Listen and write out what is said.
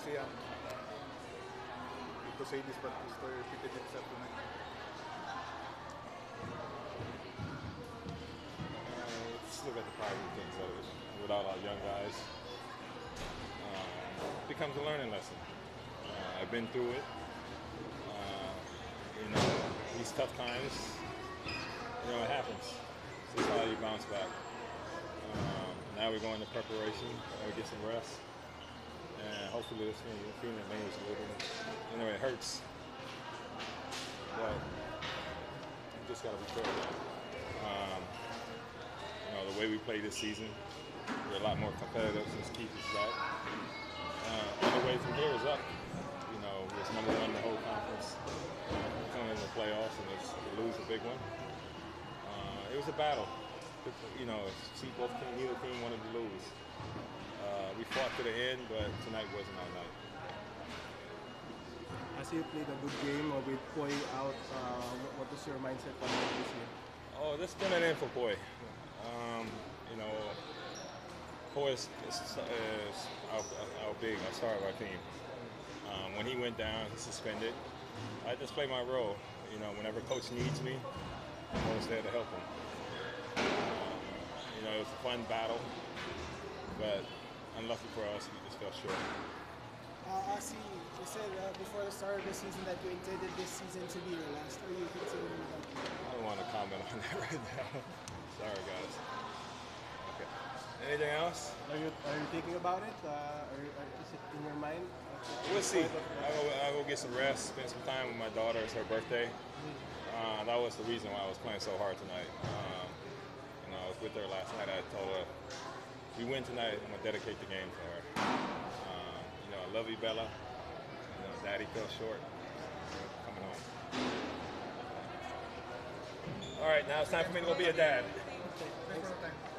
see to say this, but Mr. repeated himself tonight. Let's look at the positive things of it. Without our young guys, it becomes a learning lesson. I've been through it. You know, these tough times, you know, it happens. This is how you bounce back. Now we're going to preparation. We get some rest, and hopefully this feeling remains a little. You know, it hurts, but you just got to be careful. You know, the way we play this season, we're a lot more competitive since Keith is back. And the way from here is up. You know, we was #1 in the whole conference. Coming in the playoffs and to lose a big one. It was a battle. You know, see, neither team wanted to lose. We fought to the end, but tonight wasn't our night. As you played a good game with Poi out, what was your mindset on this game? Oh, let's turn it in for Poi. You know, Poi is our star of our team. When he went down, he's suspended. I just play my role. You know, whenever coach needs me, I'm always there to help him. You know, it was a fun battle, but unlucky for us, we just fell short. Asi, you said before the start of the season that you intended this season to be your last. Are you considering that? I don't want to comment on that right now. Sorry, guys. Okay. Anything else? Are you thinking about it? Is it in your mind? We'll see. I'll go get some rest, spend some time with my daughter. It's her birthday. That was the reason why I was playing so hard tonight. You know, I was with her last night. I told her, if we win tonight, I'm going to dedicate the game to her. You know, I love you, Bella. You know, Daddy fell short. Coming home. All right, now it's time for me to go be a dad. Thanks for the time.